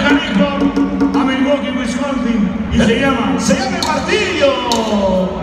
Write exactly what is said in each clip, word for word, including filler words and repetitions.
canijo a Milwaukee, Wisconsin, y se llama, se llama El Martillo.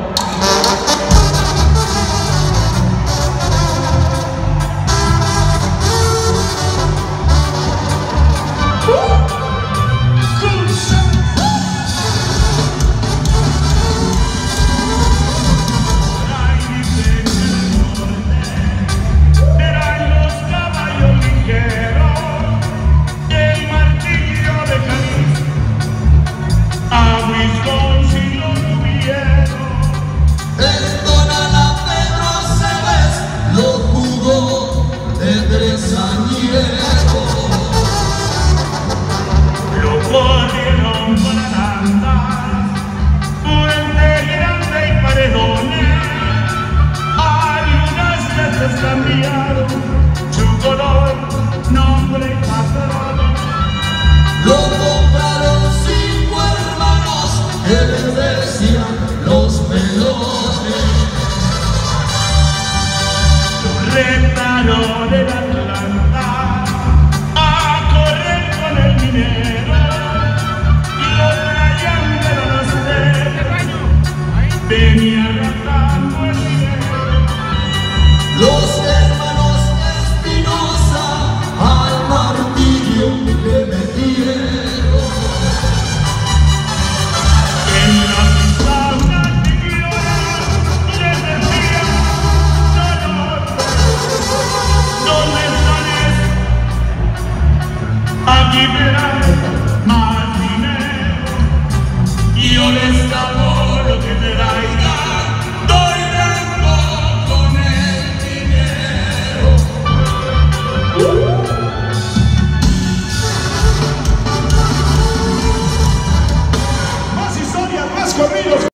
Cambiaron su color, nombre y patrón. Lo compraron cinco hermanos que les decían los pelones. Lo retaron en Atlanta a correr con el dinero y lo traían de la Azteca. Venía arrastrando el dinero. Los hermanos Espinosa al martillo le metieron. En la sauna de les decían, dolor, ¿dónde están? Aquí verán más dinero. Y yo les hago lo que te traiga. Más historias, más corridos.